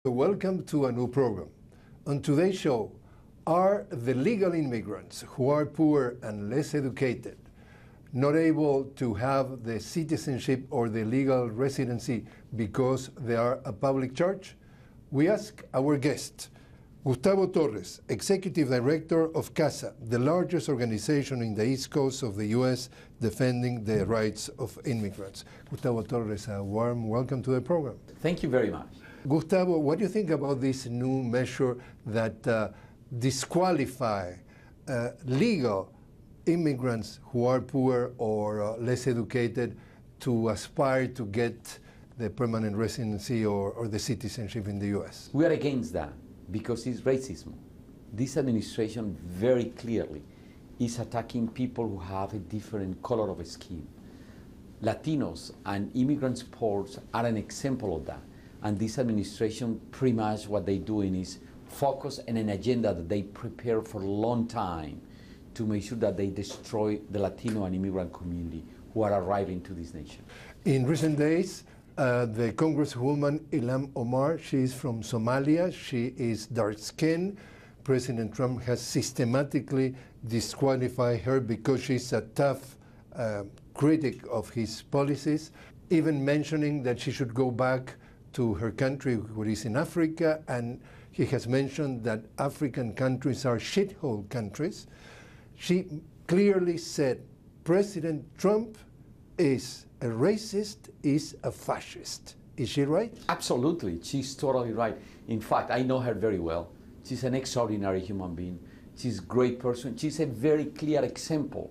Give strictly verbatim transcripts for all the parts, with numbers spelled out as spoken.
Welcome to a new program. On today's show, are the legal immigrants who are poor and less educated not able to have the citizenship or the legal residency because they are a public charge? We ask our guest, Gustavo Torres, Executive Director of CASA, the largest organization in the East Coast of the U S defending the rights of immigrants. Gustavo Torres, a warm welcome to the program. Thank you very much. Gustavo, what do you think about this new measure that uh, disqualify uh, legal immigrants who are poor or uh, less educated to aspire to get the permanent residency or, or the citizenship in the U S? We are against that because it's racism. This administration very clearly is attacking people who have a different color of skin. Latinos and immigrants poors are an example of that. And this administration, pretty much what they're doing is focus on an agenda that they prepare for a long time to make sure that they destroy the Latino and immigrant community who are arriving to this nation. In recent days, uh, the Congresswoman Ilhan Omar, she is from Somalia, she is dark-skinned. President Trump has systematically disqualified her because she's a tough uh, critic of his policies, even mentioning that she should go back to her country, which is in Africa, and he has mentioned that African countries are shithole countries. She clearly said President Trump is a racist, is a fascist. Is she right? Absolutely, she's totally right. In fact, I know her very well. She's an extraordinary human being. She's a great person. She's a very clear example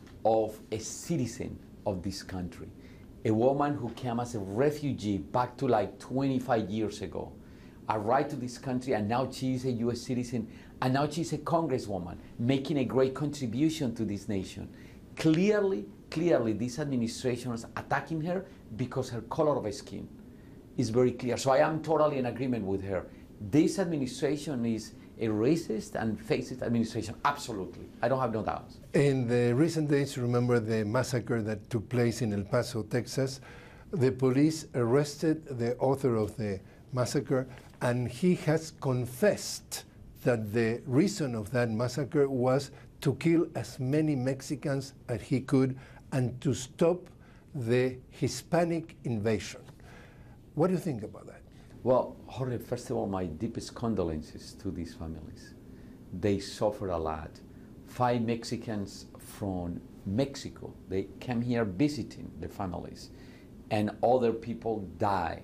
of a citizen of this country. A woman who came as a refugee back to like twenty-five years ago, arrived to this country, and now she is a U S citizen, and now she's a congresswoman, making a great contribution to this nation. Clearly, clearly, this administration is attacking her because her color of skin is very clear. So I am totally in agreement with her. This administration is a racist and fascist administration, absolutely. I don't have no doubts. In the recent days, remember the massacre that took place in El Paso, Texas? The police arrested the author of the massacre, and he has confessed that the reason of that massacre was to kill as many Mexicans as he could and to stop the Hispanic invasion. What do you think about that? Well, Jorge, first of all, my deepest condolences to these families. They suffer a lot. Five Mexicans from Mexico, they came here visiting the families, and other people die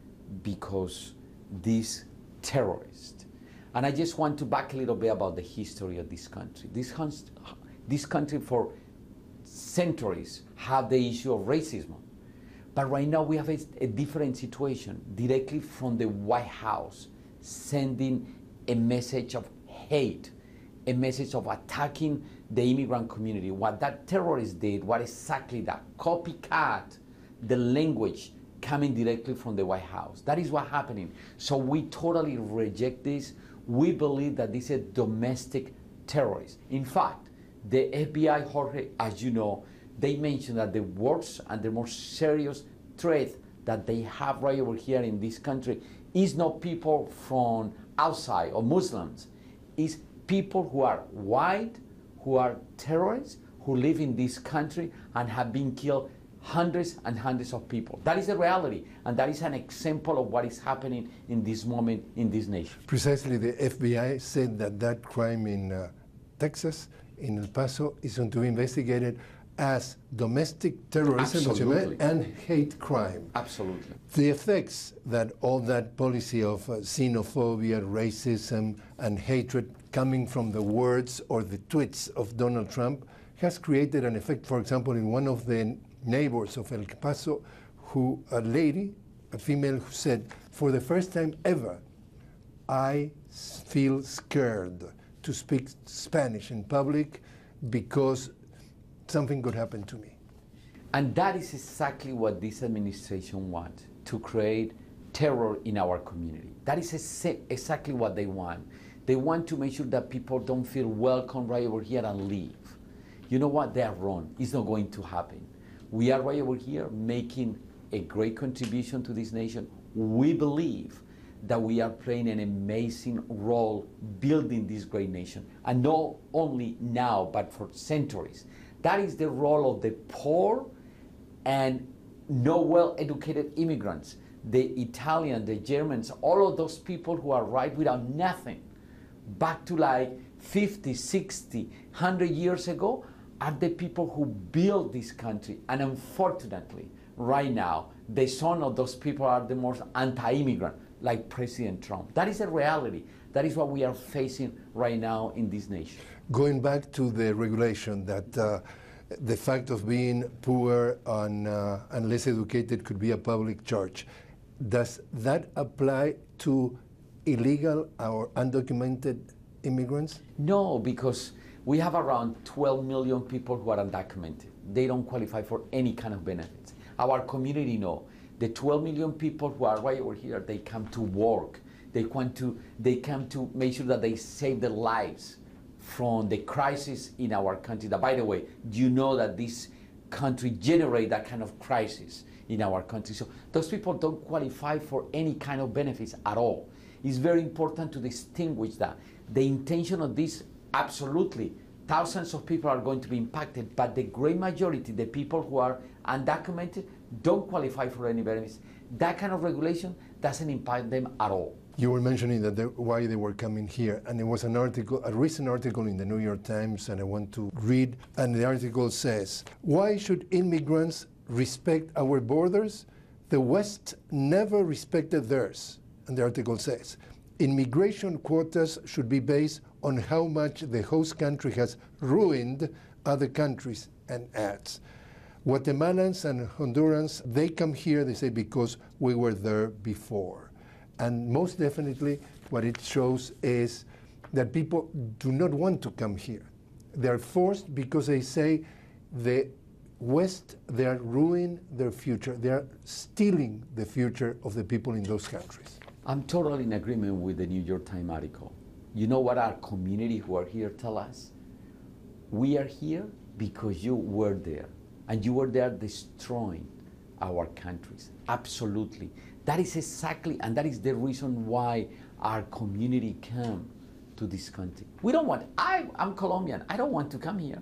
because these terrorists. And I just want to back a little bit about the history of this country. This, this country for centuries had the issue of racism. But right now we have a, a different situation directly from the White House, sending a message of hate, a message of attacking the immigrant community. What that terrorist did, what exactly that? Copycat the language coming directly from the White House. That is what's happening. So we totally reject this. We believe that this is a domestic terrorist. In fact, the F B I, Jorge, as you know, they mentioned that the worst and the most serious threat that they have right over here in this country is not people from outside or Muslims. It's people who are white, who are terrorists, who live in this country and have been killed hundreds and hundreds of people. That is the reality, and that is an example of what is happening in this moment in this nation. Precisely, the F B I said that that crime in uh, Texas, in El Paso, is going to be investigated as domestic terrorism Absolutely. and hate crime. Absolutely. The effects that all that policy of uh, xenophobia, racism, and hatred coming from the words or the tweets of Donald Trump has created an effect, for example, in one of the neighbors of El Paso, who, a lady, a female, who said, for the first time ever, I feel scared to speak Spanish in public because something could happen to me. And that is exactly what this administration wants, to create terror in our community. That is exactly what they want. They want to make sure that people don't feel welcome right over here and leave. You know what? They are wrong. It's not going to happen. We are right over here making a great contribution to this nation. We believe that we are playing an amazing role building this great nation. And not only now, but for centuries. That is the role of the poor and no well-educated immigrants, the Italians, the Germans, all of those people who arrived without nothing, back to like fifty, sixty, one hundred years ago, are the people who built this country. And unfortunately, right now, the son of those people are the most anti-immigrant, like President Trump. That is a reality. That is what we are facing right now in this nation. Going back to the regulation that uh, the fact of being poor and, uh, and less educated could be a public charge, does that apply to illegal or undocumented immigrants? No, because we have around twelve million people who are undocumented. They don't qualify for any kind of benefits. Our community know. The twelve million people who are right over here, they come to work. They want to, they come to make sure that they save their lives from the crisis in our country. That, by the way, do you know that this country generates that kind of crisis in our country? So those people don't qualify for any kind of benefits at all. It's very important to distinguish that. The intention of this, absolutely, thousands of people are going to be impacted, but the great majority, the people who are undocumented, don't qualify for any benefits. That kind of regulation doesn't impact them at all. You were mentioning that they, why they were coming here, and there was an article, a recent article in the New York Times, and I want to read, and the article says, why should immigrants respect our borders? The West never respected theirs. And the article says, immigration quotas should be based on how much the host country has ruined other countries, and adds, Guatemalans and Hondurans, they come here, they say, because we were there before. And most definitely, what it shows is that people do not want to come here. They are forced because they say the West, they are ruining their future. They are stealing the future of the people in those countries. I'm totally in agreement with the New York Times article. You know what our community who are here tell us? We are here because you were there, and you were there destroying our countries. Absolutely. That is exactly, and that is the reason why our community came to this country. We don't want, I, I'm Colombian, I don't want to come here.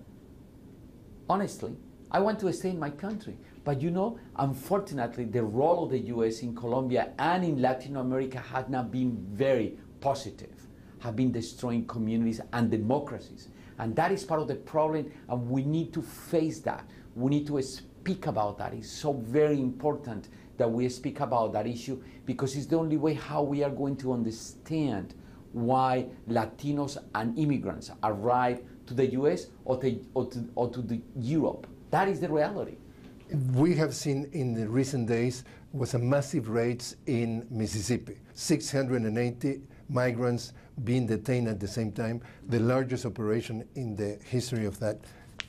Honestly, I want to stay in my country. But you know, unfortunately, the role of the U S in Colombia and in Latin America has not been very positive, have been destroying communities and democracies. And that is part of the problem, and we need to face that. We need to speak about that. It's so very important that we speak about that issue, because it's the only way how we are going to understand why Latinos and immigrants arrive to the U S or to, or to, or to the Europe. That is the reality. We have seen in the recent days was a massive raids in Mississippi. six hundred eighty migrants being detained at the same time, the largest operation in the history of that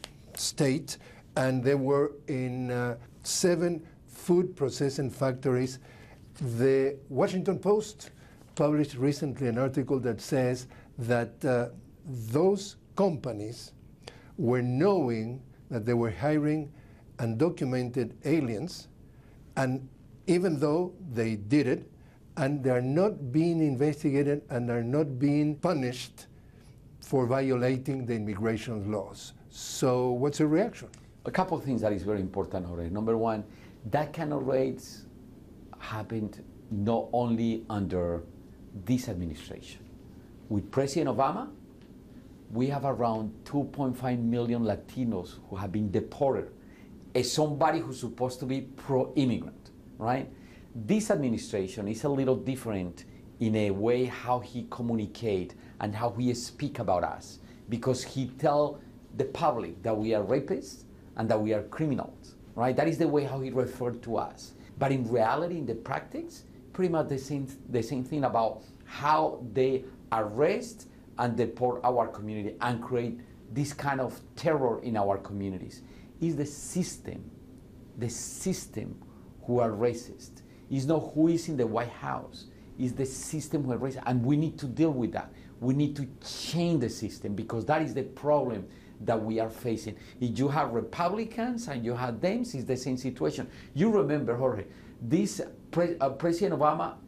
state. And they were in uh, seven food processing factories. The Washington Post published recently an article that says that uh, those companies were knowing that they were hiring undocumented aliens, and even though they did it, and they're not being investigated and are not being punished for violating the immigration laws. So what's your reaction? A couple of things that is very important, Jorge. Number one, that kind of raids happened not only under this administration. With President Obama, we have around two point five million Latinos who have been deported as somebody who's supposed to be pro-immigrant, right? This administration is a little different in a way how he communicate and how he speak about us, because he tell the public that we are rapists and that we are criminals, right? That is the way how he referred to us. But in reality, in the practice, pretty much the same, the same thing about how they arrest and deport our community and create this kind of terror in our communities. Is the system, the system who are racist. It's not who is in the White House. It's the system who are racist, and we need to deal with that. We need to change the system, because that is the problem that we are facing. If you have Republicans and you have Dems, it's the same situation. You remember, Jorge, this pre uh, President Obama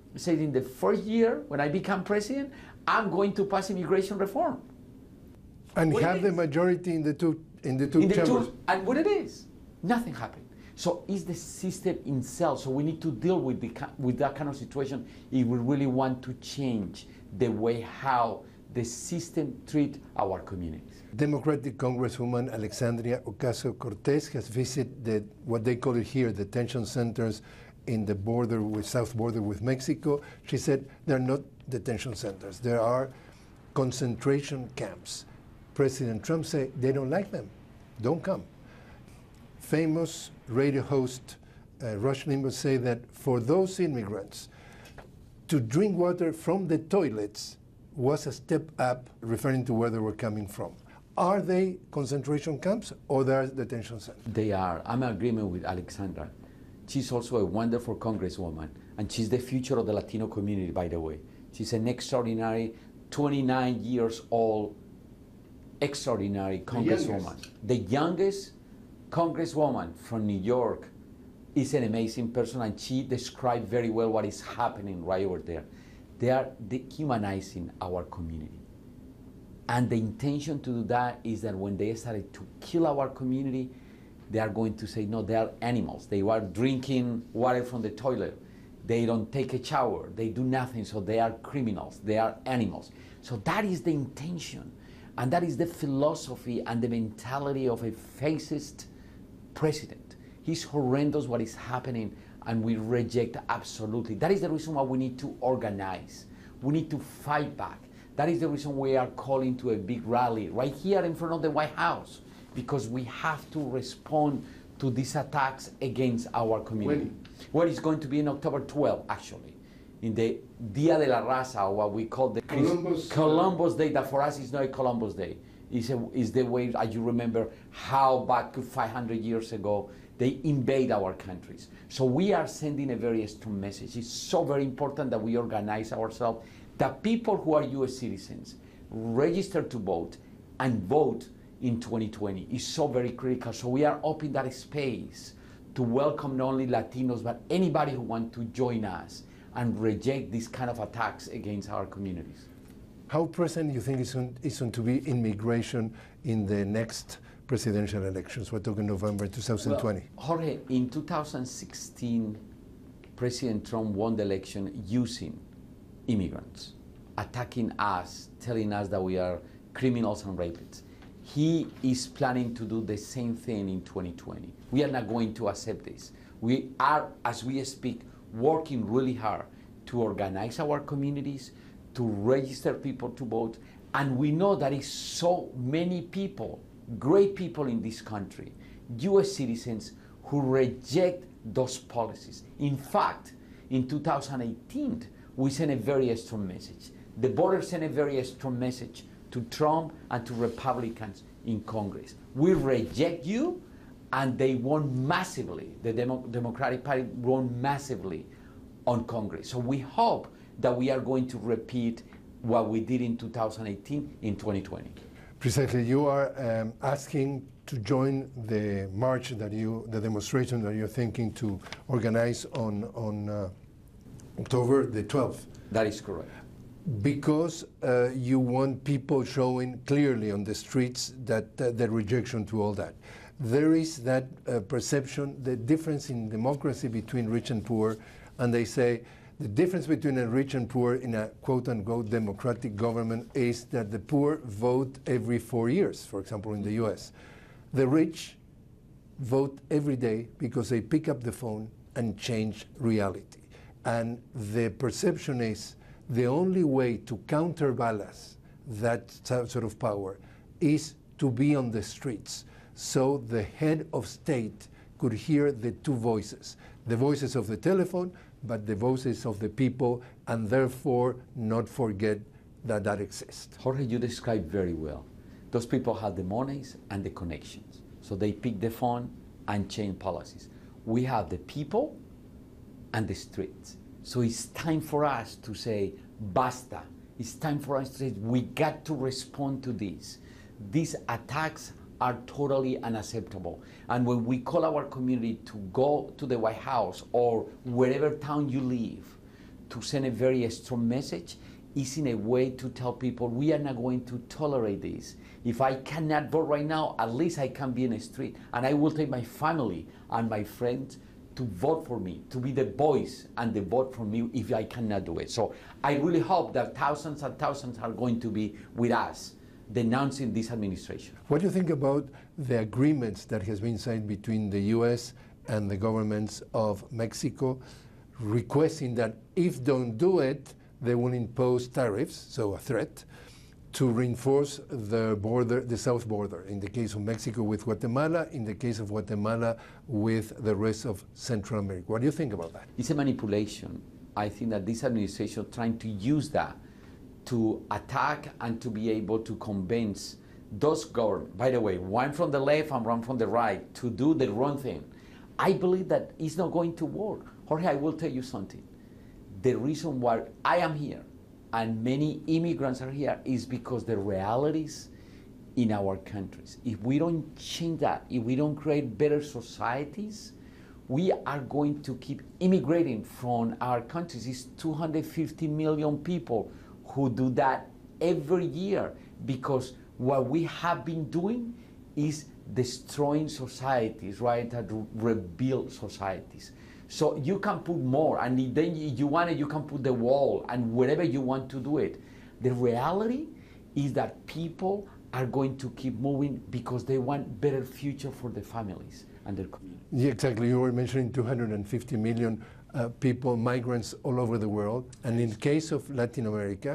said in the first year when I become president, I'm going to pass immigration reform. And What have it the is. majority in the two in the two In the chambers. two, and what it is, nothing happened. So it's the system itself. So we need to deal with the ki- with that kind of situation if we really want to change the way how the system treat our communities. Democratic Congresswoman Alexandria Ocasio-Cortez has visited the, what they call it here, the detention centers in the border with south border with Mexico. She said they're not detention centers. There are concentration camps. President Trump said they don't like them. Don't come. Famous radio host uh, Rush Limbaugh say that for those immigrants to drink water from the toilets was a step up, referring to where they were coming from. Are they concentration camps or they are detention centers? They are. I'm in agreement with Alexandra. She's also a wonderful congresswoman, and she's the future of the Latino community, by the way. She's an extraordinary, twenty-nine years old, extraordinary congresswoman. youngest. The youngest congresswoman from New York is an amazing person, and she described very well what is happening right over there. They are dehumanizing our community. And the intention to do that is that when they started to kill our community, they are going to say, no, they are animals. They are drinking water from the toilet. They don't take a shower. They do nothing, so they are criminals. They are animals. So that is the intention. And that is the philosophy and the mentality of a fascist president. He's horrendous what is happening, and we reject absolutely. That is the reason why we need to organize. We need to fight back. That is the reason we are calling to a big rally right here in front of the White House, because we have to respond to these attacks against our community. When? Well, it's going to be on October twelfth, actually, in the Dia de la Raza, or what we call the Columbus, uh, Columbus Day. That for us is not a Columbus Day. It's, a, it's the way, as you remember, how back to five hundred years ago, they invade our countries. So we are sending a very strong message. It's so very important that we organize ourselves. The people who are U S citizens register to vote and vote in twenty twenty is so very critical. So we are opening that space to welcome not only Latinos, but anybody who wants to join us and reject these kind of attacks against our communities. How present you think is going, is going to be immigration in the next presidential elections? We're talking November twenty twenty. Well, Jorge, in two thousand sixteen, President Trump won the election using immigrants, attacking us, telling us that we are criminals and rapists. He is planning to do the same thing in twenty twenty. We are not going to accept this. We are, as we speak, working really hard to organize our communities, to register people to vote, and we know that is so many people, great people in this country, U S citizens, who reject those policies. In fact, in two thousand eighteen, we sent a very strong message. The voters sent a very strong message to Trump and to Republicans in Congress. We reject you, and they won massively. The Demo- Democratic Party won massively on Congress. So we hope that we are going to repeat what we did in two thousand eighteen in twenty twenty. Precisely, you are um, asking to join the march that you, the demonstration that you're thinking to organize on, on uh, October the twelfth. That is correct. Because uh, you want people showing clearly on the streets that uh, the rejection to all that. There is that uh, perception, the difference in democracy between rich and poor, and they say the difference between a rich and poor in a quote-unquote democratic government is that the poor vote every four years, for example, in the U S. The rich vote every day because they pick up the phone and change reality. And the perception is the only way to counterbalance that sort of power is to be on the streets. So the head of state could hear the two voices, the voices of the telephone, but the voices of the people, and therefore not forget that that exists. Jorge, you described very well. Those people have the monies and the connections. So they pick the phone and change policies. We have the people and the streets. So it's time for us to say, basta. It's time for us to say, we got to respond to this. These attacks are totally unacceptable. And when we call our community to go to the White House or wherever town you live, to send a very strong message is in a way to tell people we are not going to tolerate this. If I cannot vote right now, at least I can be in the street, and I will take my family and my friends to vote for me, to be the voice and the vote for me if I cannot do it. So I really hope that thousands and thousands are going to be with us denouncing this administration. What do you think about the agreements that has been signed between the U S and the governments of Mexico, requesting that if don't do it, they will impose tariffs, so a threat, to reinforce the border, the south border, in the case of Mexico with Guatemala, in the case of Guatemala with the rest of Central America. What do you think about that? It's a manipulation. I think that this administration is trying to use that to attack and to be able to convince those governments, by the way, one from the left and one from the right, to do the wrong thing. I believe that it's not going to work. Jorge, I will tell you something. The reason why I am here and many immigrants are here is because the realities in our countries. If we don't change that, if we don't create better societies, we are going to keep immigrating from our countries. It's two hundred fifty million people who do that every year, because what we have been doing is destroying societies, right, and rebuild societies. So you can put more, and then if you want it, you can put the wall, and wherever you want to do it. The reality is that people are going to keep moving because they want better future for their families and their communities. Yeah, exactly. You were mentioning two hundred fifty million uh, people, migrants all over the world. And in the case of Latin America,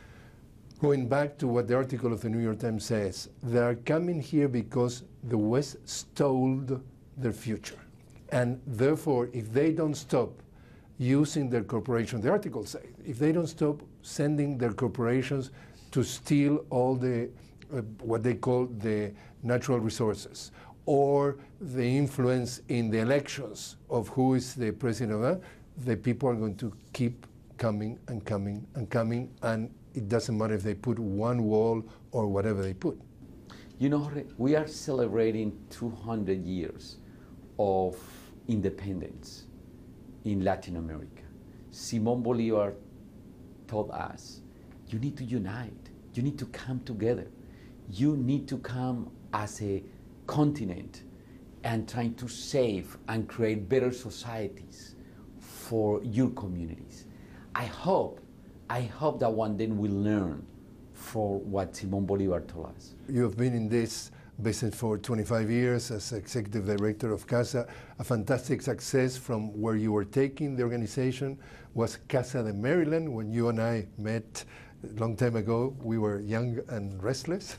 going back to what the article of the New York Times says, they are coming here because the West stole their future. And therefore, if they don't stop using their corporation, the article says, if they don't stop sending their corporations to steal all the, uh, what they call the natural resources, or the influence in the elections of who is the president of that, the people are going to keep coming and coming and coming, and it doesn't matter if they put one wall or whatever they put. You know, we are celebrating two hundred years of independence in Latin America. Simón Bolívar told us, you need to unite, you need to come together, you need to come as a continent and trying to save and create better societies for your communities. I hope, I hope that one day we'll learn from what Simón Bolívar told us. You have been in this business for twenty-five years as executive director of CASA. A fantastic success from where you were taking the organization was CASA de Maryland. When you and I met a long time ago, we were young and restless.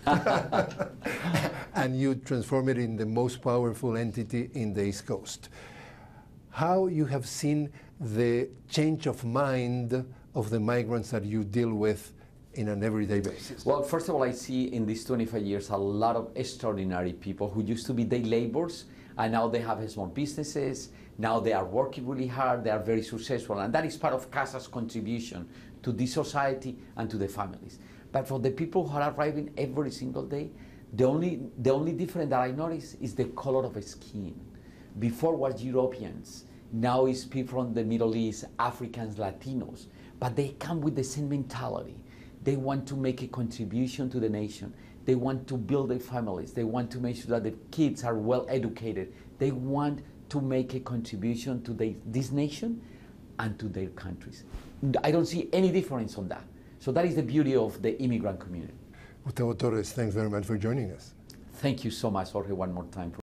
And you transformed it in the most powerful entity in the East Coast. How you have seen the change of mind of the migrants that you deal with in an everyday basis? Well, first of all, I see in these twenty-five years a lot of extraordinary people who used to be day laborers, and now they have small businesses. Now they are working really hard. They are very successful, and that is part of CASA's contribution to this society and to the families. But for the people who are arriving every single day, the only the only difference that I notice is the color of skin. Before was Europeans, now it's people from the Middle East, Africans, Latinos, but they come with the same mentality. They want to make a contribution to the nation. They want to build their families. They want to make sure that the kids are well educated. They want to make a contribution to the, this nation and to their countries. I don't see any difference on that. So that is the beauty of the immigrant community. Gustavo Torres, thanks very much for joining us. Thank you so much, Jorge, one more time.